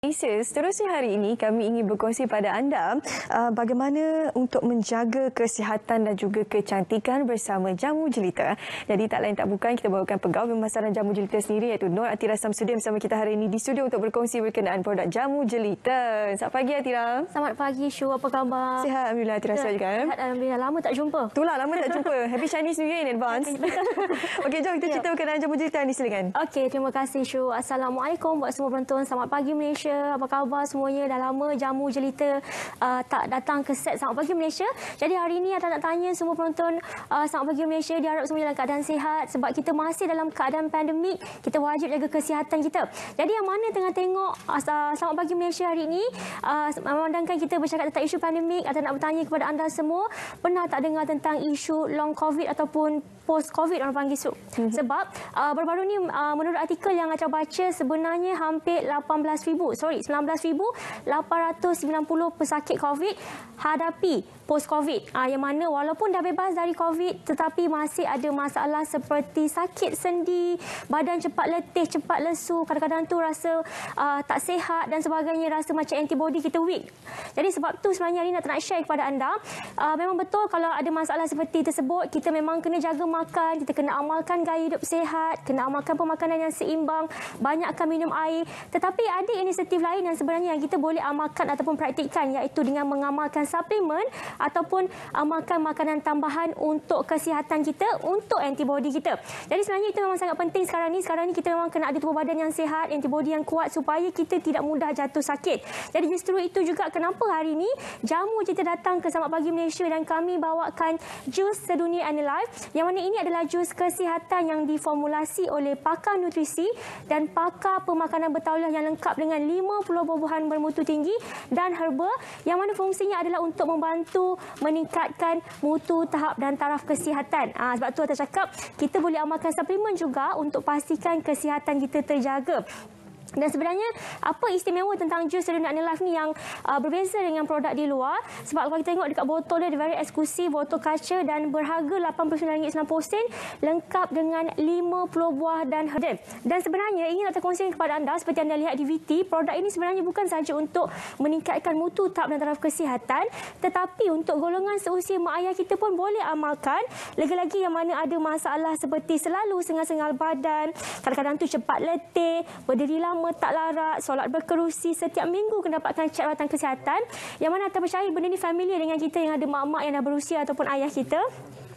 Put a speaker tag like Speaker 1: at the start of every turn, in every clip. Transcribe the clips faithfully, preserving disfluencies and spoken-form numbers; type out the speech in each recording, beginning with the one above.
Speaker 1: Malaysia, seterusnya hari ini kami ingin berkongsi pada anda uh, bagaimana untuk menjaga kesihatan dan juga kecantikan bersama Jamu Jelita. Jadi tak lain tak bukan kita bawakan pegawai pemasaran Jamu Jelita sendiri iaitu Nur Atira Samsudin bersama kita hari ini di studio untuk berkongsi berkenaan produk Jamu Jelita. Selamat pagi Atira.
Speaker 2: Selamat pagi Syu, apa khabar?
Speaker 1: Sihat Alhamdulillah Atira, sihat juga.
Speaker 2: Sihat Alhamdulillah, lama tak jumpa.
Speaker 1: Itulah lama tak jumpa. Happy Chinese New Year in advance. Okey, jom kita cerita berkenaan Jamu Jelita ni, silakan.
Speaker 2: Okey, terima kasih Syu. Assalamualaikum buat semua penonton. Selamat pagi Malaysia. Apa khabar semuanya? Dah lama Jamu Jelita uh, tak datang ke set Selamat Pagi Malaysia. Jadi hari ini Ata nak tanya semua penonton uh, Selamat Pagi Malaysia, diharap semua dalam keadaan sihat sebab kita masih dalam keadaan pandemik. Kita wajib jaga kesihatan kita. Jadi yang mana tengah tengok uh, Selamat Pagi Malaysia hari ini, uh, memandangkan kita bercakap tentang isu pandemik, Ata nak bertanya kepada anda semua, pernah tak dengar tentang isu long COVID ataupun post COVID orang panggil Syu? Mm-hmm. Sebab uh, baru-baru ni uh, menurut artikel yang Ata baca, sebenarnya hampir lapan belas ribu, sorry sembilan belas ribu lapan ratus sembilan puluh pesakit COVID hadapi post COVID. Ah, yang mana walaupun dah bebas dari COVID tetapi masih ada masalah seperti sakit sendi, badan cepat letih, cepat lesu, kadang-kadang tu rasa uh, tak sihat dan sebagainya, rasa macam antibody kita weak. Jadi sebab tu sebenarnya hari ini nak share kepada anda, uh, memang betul kalau ada masalah seperti tersebut, kita memang kena jaga makan, kita kena amalkan gaya hidup sihat, kena amalkan pemakanan yang seimbang, banyakkan minum air. Tetapi ada inisiatif lain yang sebenarnya yang kita boleh amalkan ataupun praktikkan, iaitu dengan mengamalkan suplemen ataupun amalkan makanan tambahan untuk kesihatan kita, untuk antibody kita. Jadi sebenarnya itu memang sangat penting sekarang ni. Sekarang ni kita memang kena ada tubuh badan yang sihat, antibody yang kuat supaya kita tidak mudah jatuh sakit. Jadi justru itu juga kenapa hari ini Jamu kita datang ke Selamat Pagi Malaysia dan kami bawakan jus sedunia Anilife, yang mana ini adalah jus kesihatan yang diformulasi oleh pakar nutrisi dan pakar pemakanan bertauliah yang lengkap dengan lima puluh buah-buahan bermutu tinggi dan herba, yang mana fungsinya adalah untuk membantu meningkatkan mutu, tahap dan taraf kesihatan. Ha, sebab tu saya cakap kita boleh amalkan suplemen juga untuk pastikan kesihatan kita terjaga. Dan sebenarnya apa istimewa tentang jus sedunia Anilife ni yang uh, berbeza dengan produk di luar? Sebab kalau kita tengok dekat botol dia, very eksklusif, botol kaca dan berharga lapan puluh sembilan ringgit sembilan puluh sen, lengkap dengan lima puluh buah dan herba. Dan sebenarnya ingin nak kongsikan kepada anda, seperti anda lihat di V T, produk ini sebenarnya bukan sahaja untuk meningkatkan mutu, tahap dan taraf kesihatan, tetapi untuk golongan seusia mak ayah kita pun boleh amalkan. Lagi-lagi yang mana ada masalah seperti selalu sengal-sengal badan, kadang-kadang tu cepat letih, berdiri lama tak larat, solat berkerusi, setiap minggu kena dapatkan cek rawatan kesihatan, yang mana Ata percaya benda ni familiar dengan kita yang ada mak-mak yang dah berusia ataupun ayah kita.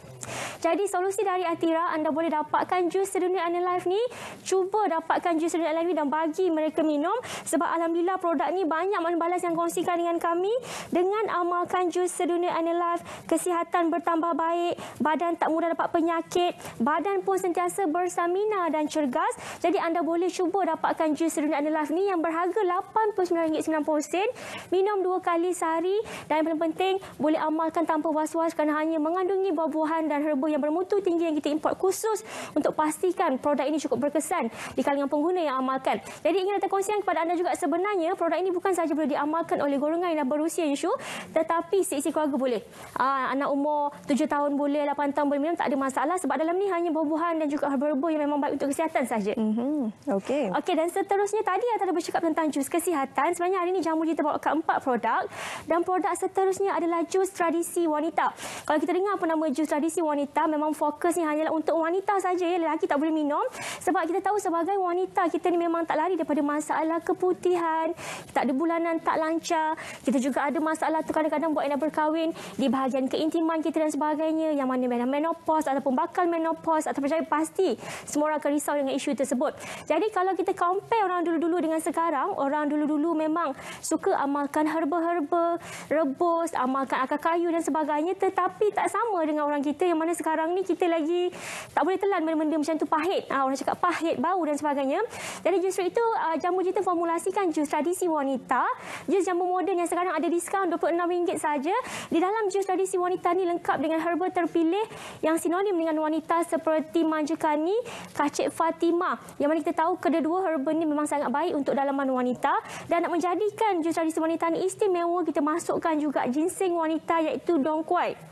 Speaker 2: Jadi solusi dari Atira, anda boleh dapatkan jus sedunia Anilife ni. Cuba dapatkan jus sedunia Anilife ni dan bagi mereka minum. Sebab Alhamdulillah produk ni banyak makna balas yang kongsikan dengan kami. Dengan amalkan jus sedunia Anilife, kesihatan bertambah baik, badan tak mudah dapat penyakit, badan pun sentiasa berstamina dan cergas. Jadi anda boleh cuba dapatkan jus sedunia Anilife ni yang berharga lapan puluh sembilan ringgit sembilan puluh sen. Minum dua kali sehari dan yang paling penting boleh amalkan tanpa was-was kerana hanya mengandungi buah-buahan dan herba yang bermutu tinggi yang kita import khusus untuk pastikan produk ini cukup berkesan di kalangan pengguna yang amalkan. Jadi ingin saya kongsikan kepada anda juga, sebenarnya produk ini bukan sahaja boleh diamalkan oleh golongan yang dah berusia Yushu, tetapi seisi keluarga boleh. Aa, anak umur tujuh tahun boleh, lapan tahun boleh minum, tak ada masalah sebab dalam ni hanya buah-buahan dan juga herba-herba yang memang baik untuk kesihatan sahaja. Mm-hmm. Okey. Okey, dan seterusnya tadi saya bercakap tentang jus kesihatan. Sebenarnya hari ini Jamu kita bawakan empat produk dan produk seterusnya adalah jus tradisi wanita. Kalau kita dengar apa nama jus tradisi wanita, memang fokusnya hanyalah untuk wanita saja, ya, lelaki tak boleh minum. Sebab kita tahu sebagai wanita kita ni memang tak lari daripada masalah keputihan, tak ada bulanan tak lancar, kita juga ada masalah tu kadang-kadang buat yang dah berkahwin di bahagian keintiman kita dan sebagainya, yang mana menopause ataupun bakal menopause, atau percaya pasti semua orang akan risau dengan isu tersebut. Jadi kalau kita compare orang dulu-dulu dengan sekarang, orang dulu-dulu memang suka amalkan herba-herba, rebus, amalkan akar kayu dan sebagainya, tetapi tak sama dengan orang kita yang mana sekarang ni kita lagi tak boleh telan benda-benda macam tu, pahit. Ha, orang cakap pahit, bau dan sebagainya. Jadi justru itu uh, Jamu kita formulasikan jus tradisi wanita, jus jamu moden yang sekarang ada diskaun dua puluh enam ringgit saja. Di dalam jus tradisi wanita ni lengkap dengan herba terpilih yang sinonim dengan wanita seperti manja kani, kacik Fatimah, yang mana kita tahu kedua-dua herba ni memang sangat baik untuk dalaman wanita. Dan nak menjadikan jus tradisi wanita ni istimewa, kita masukkan juga ginseng wanita iaitu dongquai.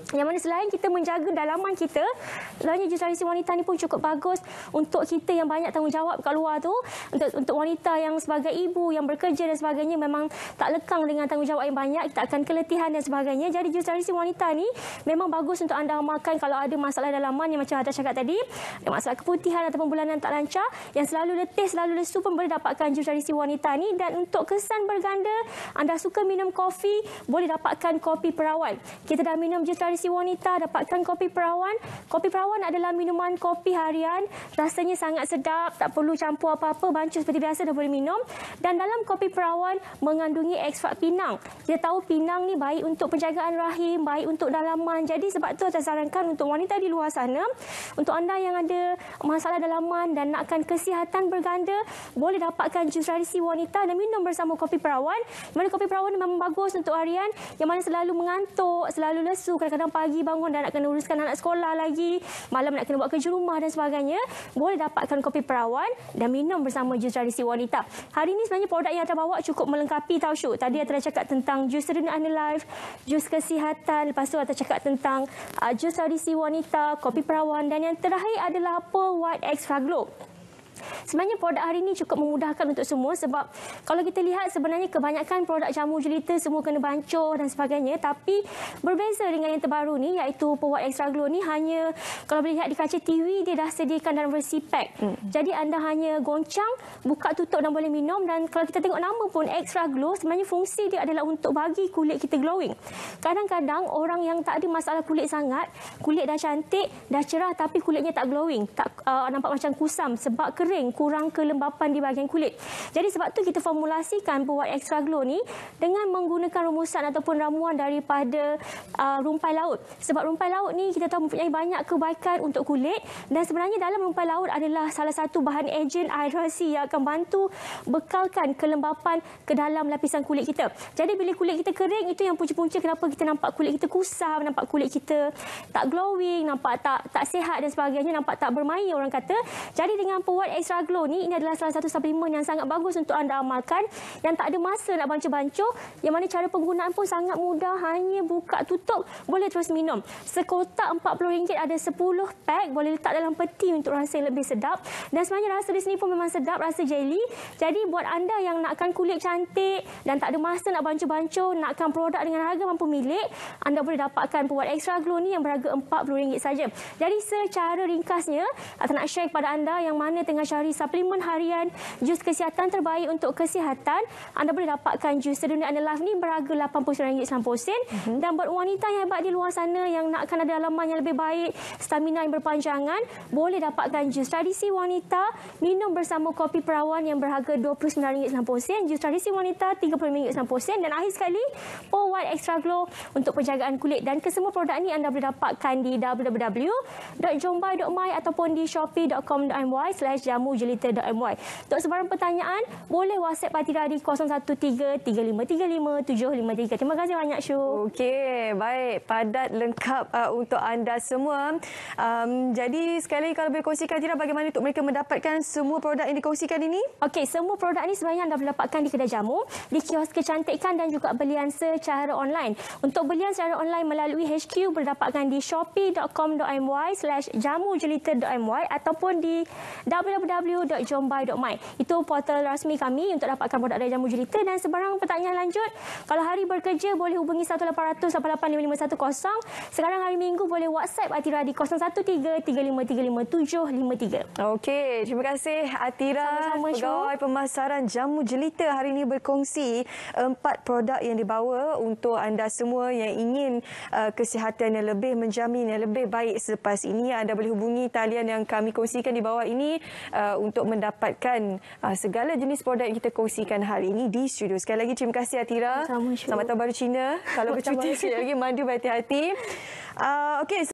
Speaker 2: Yang mana selain kita menjaga dalaman kita, sebenarnya jus tradisi wanita ni pun cukup bagus untuk kita yang banyak tanggungjawab kat luar tu. Untuk untuk wanita yang sebagai ibu, yang bekerja dan sebagainya, memang tak lekang dengan tanggungjawab yang banyak, kita akan keletihan dan sebagainya. Jadi jus tradisi wanita ni memang bagus untuk anda amalkan kalau ada masalah dalaman yang macam Hatta cakap tadi, ada masalah keputihan ataupun bulanan tak lancar, yang selalu letih, selalu lesu pun boleh dapatkan jus tradisi wanita ni. Dan untuk kesan berganda, anda suka minum kopi, boleh dapatkan kopi perawan. Kita dah minum jus tradisi si wanita, dapatkan kopi perawan. Kopi perawan adalah minuman kopi harian. Rasanya sangat sedap, tak perlu campur apa-apa, bancuh seperti biasa dah boleh minum. Dan dalam kopi perawan mengandungi ekstrak pinang. Kita tahu pinang ni baik untuk penjagaan rahim, baik untuk dalaman. Jadi sebab tu saya sarankan untuk wanita di luar sana, untuk anda yang ada masalah dalaman dan nakkan kesihatan berganda, boleh dapatkan jus tradisi wanita dan minum bersama kopi perawan. Mana kopi perawan ni memang bagus untuk harian, yang mana selalu mengantuk, selalu lesu, kadang-kadang pagi bangun dan nak kena uruskan anak sekolah lagi, malam nak kena buat kerja rumah dan sebagainya, boleh dapatkan kopi perawan dan minum bersama jus tradisi wanita. Hari ini sebenarnya produk yang Hatta bawa cukup melengkapi tau Syuk. Tadi Hatta cakap tentang jus Serena Life, jus kesihatan, lepas tu Hatta cakap tentang uh, jus tradisi wanita, kopi perawan, dan yang terakhir adalah Pearl White Extra Glow. Sebenarnya produk hari ini cukup memudahkan untuk semua, sebab kalau kita lihat sebenarnya kebanyakan produk jamu jelita semua kena bancur dan sebagainya, tapi berbeza dengan yang terbaru ni, iaitu Pearl White Extra Glow ni hanya kalau boleh lihat di kaca T V dia dah sediakan dalam versi pack. Hmm. Jadi anda hanya goncang, buka tutup dan boleh minum. Dan kalau kita tengok nama pun Extra Glow, sebenarnya fungsi dia adalah untuk bagi kulit kita glowing. Kadang-kadang orang yang tak ada masalah kulit sangat, kulit dah cantik, dah cerah tapi kulitnya tak glowing, tak uh, nampak macam kusam sebab kering, kurang kelembapan di bahagian kulit. Jadi sebab tu kita formulasikan Pearl White Extra Glow ni dengan menggunakan rumusan ataupun ramuan daripada uh, rumpai laut. Sebab rumpai laut ni kita tahu mempunyai banyak kebaikan untuk kulit, dan sebenarnya dalam rumpai laut adalah salah satu bahan ejen hidrasi yang akan bantu bekalkan kelembapan ke dalam lapisan kulit kita. Jadi bila kulit kita kering, itu yang punca-punca kenapa kita nampak kulit kita kusam, nampak kulit kita tak glowing, nampak tak tak sihat dan sebagainya, nampak tak bermaya orang kata. Jadi dengan Pearl White Extra Glow ni, ini adalah salah satu suplemen yang sangat bagus untuk anda amalkan, yang tak ada masa nak bancur-bancur, yang mana cara penggunaan pun sangat mudah, hanya buka tutup boleh terus minum. Sekotak empat puluh ringgit ada sepuluh pack, boleh letak dalam peti untuk rasa yang lebih sedap. Dan sebenarnya rasa di sini pun memang sedap, rasa jelly. Jadi buat anda yang nakkan kulit cantik dan tak ada masa nak bancur-bancur, nakkan produk dengan harga mampu milik, anda boleh dapatkan Pearl White Extra Glow ni yang berharga empat puluh ringgit saja. Jadi secara ringkasnya, saya nak share kepada anda yang mana tengah cari suplemen harian, jus kesihatan terbaik untuk kesihatan, anda boleh dapatkan jus Serena Life ni berharga lapan puluh sembilan ringgit sembilan puluh sen. Mm-hmm. Dan buat wanita yang hebat di luar sana yang nakkan ada dalaman yang lebih baik, stamina yang berpanjangan, boleh dapatkan jus tradisi wanita, minum bersama kopi perawan yang berharga dua puluh sembilan ringgit sembilan puluh sen, jus tradisi wanita tiga puluh ringgit sembilan puluh sen, dan akhir sekali Pearl White Extra Glow untuk penjagaan kulit. Dan kesemua produk ni anda boleh dapatkan di w w w dot jombai dot my ataupun di shopee dot com dot my slash jamu jelita dot my. Untuk sebarang pertanyaan, boleh WhatsApp Atira di kosong satu tiga tiga lima tiga lima tujuh lima tiga. Terima kasih banyak, Syuk.
Speaker 1: Okey, baik. Padat, lengkap uh, untuk anda semua. Um, jadi, sekali kalau boleh kongsikan, Atira, bagaimana untuk mereka mendapatkan semua produk yang dikongsikan ini?
Speaker 2: Okey, semua produk ini sebenarnya anda boleh dapatkan di kedai jamu, di kios kecantikan dan juga belian secara online. Untuk belian secara online melalui H Q, boleh dapatkan di shopee dot com dot my slash jamu jelita dot my ataupun di w w w dot jombai dot my. Itu portal rasmi kami untuk dapatkan produk dari Jamu Jelita. Dan sebarang pertanyaan lanjut, kalau hari bekerja boleh hubungi satu lapan kosong kosong lapan lima lima satu kosong. Sekarang hari Minggu boleh WhatsApp Atira di kosong satu tiga tiga lima tiga lima tujuh lima tiga.
Speaker 1: Okey, terima kasih Atira, Pegawai Pemasaran Jamu Jelita, hari ini berkongsi empat produk yang dibawa untuk anda semua yang ingin uh, kesihatan yang lebih menjamin, yang lebih baik selepas ini. Anda boleh hubungi talian yang kami kongsikan di bawah ini uh, untuk mendapatkan uh, segala jenis produk yang kita kongsikan hari ini di studio. Sekali lagi terima kasih Atira.
Speaker 2: Sama,
Speaker 1: Selamat Tahun Baru Cina. Kalau bercuti sekali lagi mandu berhati-hati. Uh, Okey.